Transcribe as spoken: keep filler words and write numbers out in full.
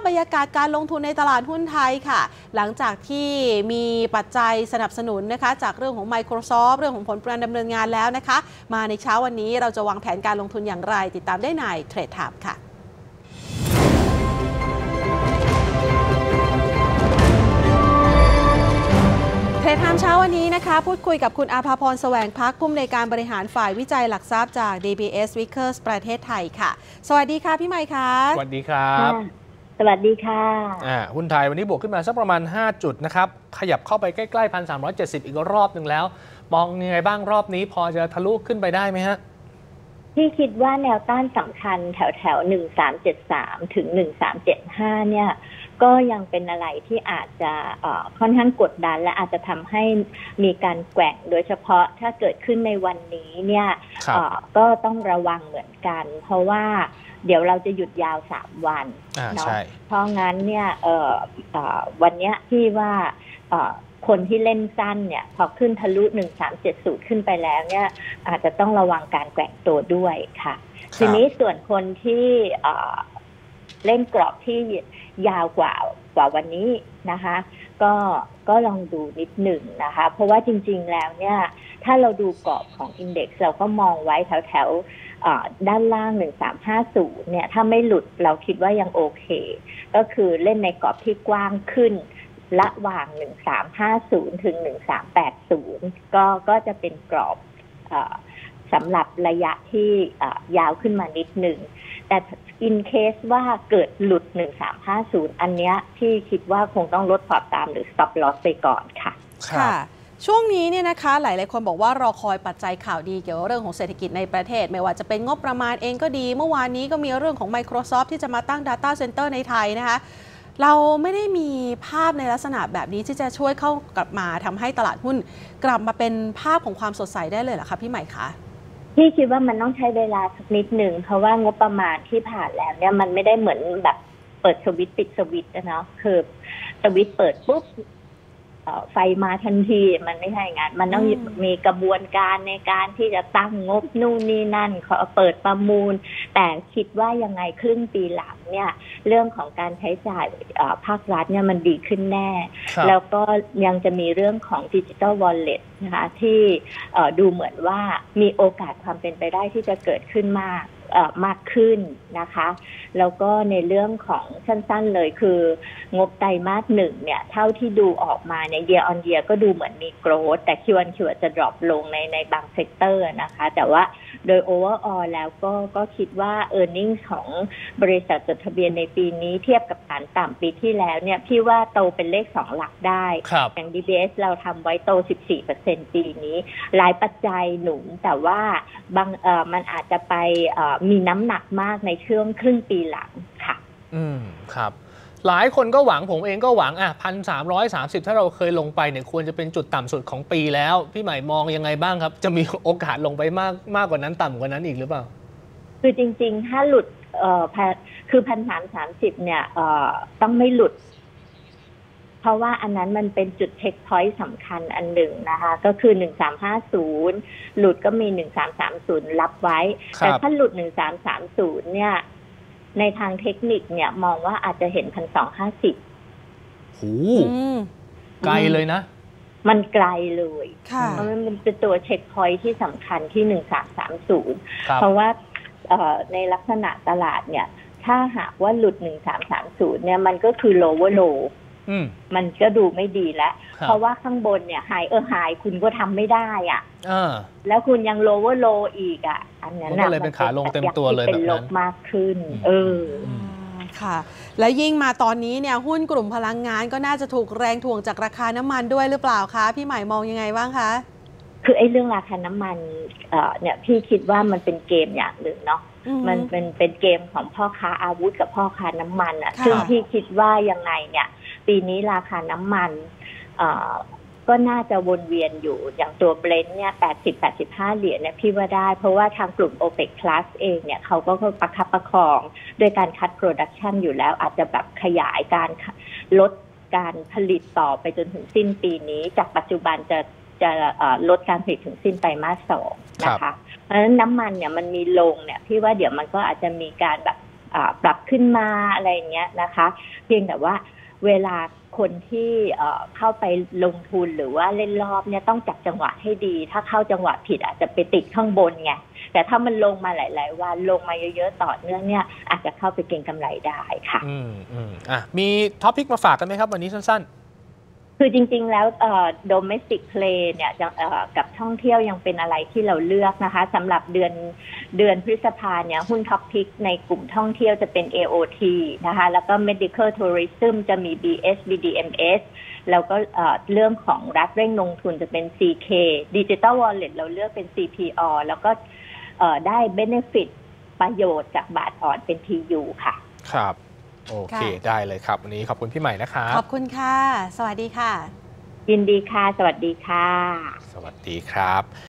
บรรยากาศการลงทุนในตลาดหุ้นไทยค่ะหลังจากที่มีปัจจัยสนับสนุนนะคะจากเรื่องของ Microsoft เรื่องของผลการดำเนินงานแล้วนะคะมาในเช้าวันนี้เราจะวางแผนการลงทุนอย่างไรติดตามได้ในเทรดไทม์ค่ะเทรดไทม์เช้าวันนี้นะคะพูดคุยกับคุณอาภาพรแสวงพักผู้อำนวยการบริหารฝ่ายวิจัยหลักทรัพย์จาก ดี บี เอส Vickers ประเทศไทยค่ะสวัสดีค่ะพี่ใหม่ค่ะสวัสดีครับสวัสดีค่ะอ่าหุ้นไทยวันนี้บวกขึ้นมาสักประมาณห้าจุดนะครับขยับเข้าไปใกล้ๆ หนึ่งพันสามร้อยเจ็ดสิบ อีกรอบหนึ่งแล้วมองยังไงบ้างรอบนี้พอจะทะลุขึ้นไปได้ไหมฮะที่คิดว่าแนวต้านสำคัญแถวแถวหนึ่งสามเจ็ดสามถึงหนึ่งสามเจ็ดห้าเนี่ยก็ยังเป็นอะไรที่อาจจะค่อนข้างกดดันและอาจจะทำให้มีการแกว่งโดยเฉพาะถ้าเกิดขึ้นในวันนี้เนี่ยก็ต้องระวังเหมือนกันเพราะว่าเดี๋ยวเราจะหยุดยาวสามวันเนาะเพราะงั้นเนี่ยวันนี้ที่ว่าคนที่เล่นสั้นเนี่ยพอขึ้นทะลุหนึ่งสามเจ็ดศูนย์ขึ้นไปแล้วเนี่ยอาจจะต้องระวังการแกว่งตัวด้วยค่ะทีนี้ส่วนคนที่เล่นกรอบที่ยาวกว่ากว่าวันนี้นะคะก็ก็ลองดูนิดหนึ่งนะคะเพราะว่าจริงๆแล้วเนี่ยถ้าเราดูกรอบของ Index เราก็มองไว้แถวแถวด้านล่างหนึ่งสามห้าศูนย์เนี่ยถ้าไม่หลุดเราคิดว่ายังโอเคก็คือเล่นในกรอบที่กว้างขึ้นระหว่างหนึ่งสามห้าศูนย์ถึงหนึ่งสามแปดศูนย์ก็ก็จะเป็นกรอบสำหรับระยะที่ยาวขึ้นมานิดหนึ่งแต่อินเคสว่าเกิดหลุดหนึ่งสามห้าศูนย์อันเนี้ยที่คิดว่าคงต้องลดพอร์ตตามหรือ stop loss ไปก่อนค่ะค่ะช่วงนี้เนี่ยนะคะหลายๆคนบอกว่ารอคอยปัจจัยข่าวดีเกี่ยวกับเรื่องของเศรษฐกิจในประเทศไม่ว่าจะเป็นงบประมาณเองก็ดีเมื่อวานนี้ก็มีเรื่องของ Microsoft ที่จะมาตั้ง Data Center ในไทยนะคะเราไม่ได้มีภาพในลักษณะแบบนี้ที่จะช่วยเข้ากลับมาทำให้ตลาดหุ้นกลับมาเป็นภาพของความสดใสได้เลยเหรอคะพี่ใหม่คะพี่คิดว่ามันต้องใช้เวลาสักนิดหนึ่งเพราะว่างบประมาณที่ผ่านแล้วเนี่ยมันไม่ได้เหมือนแบบเปิดสวิตช์ปิดสวิตช์นะเนาะคือสวิตช์เปิดปุ๊บไฟมาทันทีมันไม่ใช่งานมันต้องมีกระบวนการในการที่จะตั้งงบนู่นนี่นั่นขอเปิดประมูลแต่คิดว่ายังไงครึ่งปีหลังเนี่ยเรื่องของการใช้จ่ายภาครัฐเนี่ยมันดีขึ้นแน่แล้วก็ยังจะมีเรื่องของ Digital Wallet นะคะที่ดูเหมือนว่ามีโอกาสความเป็นไปได้ที่จะเกิดขึ้นมากมากขึ้นนะคะแล้วก็ในเรื่องของสั้นๆเลยคืองบไตรมาสหนึ่งเนี่ยเท่าที่ดูออกมาใน year on year ก็ดูเหมือนมีโกรธแต่ Q on Q จะ drop ลงในในบางเซกเตอร์นะคะแต่ว่าโดย overall แล้วก็ก็คิดว่า earnings ของบริษัทจดทะเบียนในปีนี้เทียบกับฐานต่ำปีที่แล้วเนี่ยพี่ว่าโตเป็นเลขสองหลักได้อย่าง ดี บี เอส เราทำไว้โต สิบสี่เปอร์เซ็นต์ ปีนี้หลายปัจจัยหนุนแต่ว่าบางเอ่อมันอาจจะไปเอ่อมีน้ำหนักมากในช่วงครึ่งปีหลังค่ะอืมครับหลายคนก็หวังผมเองก็หวังอ่ะ หนึ่งพันสามร้อยสามสิบ ถ้าเราเคยลงไปเนี่ยควรจะเป็นจุดต่ำสุดของปีแล้วพี่ใหม่มองยังไงบ้างครับจะมีโอกาสลงไปมากมากกว่านั้นต่ำกว่านั้นอีกหรือเปล่าคือจริงๆถ้าหลุดเอ่อคือ หนึ่งพันสามร้อยสามสิบ เนี่ยเอ่อต้องไม่หลุดเพราะว่าอันนั้นมันเป็นจุดเช็คพอยต์สำคัญอันหนึ่งนะคะก็คือหนึ่งสามห้าศูนย์หลุดก็มีหนึ่งสามสามศูนย์รับไว้แต่ถ้าหลุดหนึ่งสามสามศูนย์เนี่ยในทางเทคนิคเนี่ยมองว่าอาจจะเห็น หนึ่งพันสองร้อยห้าสิบโหไกลเลยนะมันไกลเลยเพราะมันเป็นตัวเช็คพอยต์ที่สำคัญที่หนึ่งสามสามศูนย์เพราะว่าในลักษณะตลาดเนี่ยถ้าหากว่าหลุดหนึ่งสามสามศูนย์เนี่ยมันก็คือ lower lowมันก็ดูไม่ดีแล้วเพราะว่าข้างบนเนี่ยไฮเออไฮคุณก็ทำไม่ได้อ่ะแล้วคุณยัง lower low อีกอ่ะอันนั้นก็เลยเป็นขาลงเต็มตัวเลยเป็นลบมากขึ้นเออค่ะแล้วยิ่งมาตอนนี้เนี่ยหุ้นกลุ่มพลังงานก็น่าจะถูกแรงถ่วงจากราคาน้ำมันด้วยหรือเปล่าคะพี่ใหม่มองยังไงบ้างคะคือไอ้เรื่องราคาน้ำมันเอ่อเนี่ยพี่คิดว่ามันเป็นเกมอย่างหนึ่งเนาะมันเป็นเป็นเกมของพ่อค้าอาวุธกับพ่อค้าน้ำมันอ่ะซึ่งพี่คิดว่ายังไงเนี่ยปีนี้ราคาน้ำมันเอ่อก็น่าจะวนเวียนอยู่อย่างตัวเบรนท์เนี่ยแปดสิบ แปดสิบห้าเหรียญเนี่ยพี่ว่าได้เพราะว่าทางกลุ่ม โอเปก Plus เองเนี่ยเขาก็ประคับประคองโดยการคัดโปรดักชันอยู่แล้วอาจจะแบบขยายการลดการผลิตต่อไปจนถึงสิ้นปีนี้จากปัจจุบันจะจะลดการผลิตถึงสิ้นไตรมาสสองนะคะเพราะฉะนั้นน้ำมันเนี่ยมันมีลงเนี่ยพี่ว่าเดี๋ยวมันก็อาจจะมีการแบบปรับขึ้นมาอะไรเงี้ยนะคะเพียงแต่ว่าเวลาคนที่เข้าไปลงทุนหรือว่าเล่นรอบเนี่ยต้องจับจังหวะให้ดีถ้าเข้าจังหวะผิดอาจจะไปติดข้างบนไงแต่ถ้ามันลงมาหลายๆวันลงมาเยอะๆต่อเนื่องเนี่ยอาจจะเข้าไปเก็งกำไรได้ค่ะอืมอืมอ่ะมีท็อปิกมาฝากกันไหมครับวันนี้สั้นๆคือจริงๆแล้วเอ่อ domestic play เนี่ยเอ่อกับท่องเที่ยวยังเป็นอะไรที่เราเลือกนะคะสำหรับเดือนเดือนพฤษภาเนี่ยหุ้นท็อปพิกในกลุ่มท่องเที่ยวจะเป็น เอ โอ ที นะคะแล้วก็ medical tourism จะมี บี เอส บี ดี เอ็ม เอส แล้วก็เอ่อเรื่องของรัฐเร่งลงทุนจะเป็น ซี เค Digital Wallet เราเลือกเป็น ซี พี ออ แล้วก็เอ่อได้ benefit ประโยชน์จากบาทอ่อนเป็น ที ยู ค่ะครับโอเคได้เลยครับวันนี้ขอบคุณพี่ใหม่นะครับขอบคุณค่ะสวัสดีค่ะยินดีค่ะสวัสดีค่ะสวัสดีครับ